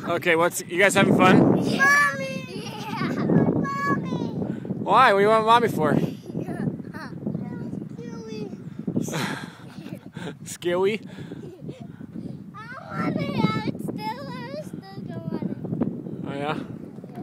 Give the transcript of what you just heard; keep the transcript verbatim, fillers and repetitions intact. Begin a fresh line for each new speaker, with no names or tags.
Okay, what's you guys having fun?
Yeah. Mommy. Yeah. Mommy.
Why? What do you want mommy for? Scarewy.
I want it. I still, I still don't want it.
Oh yeah.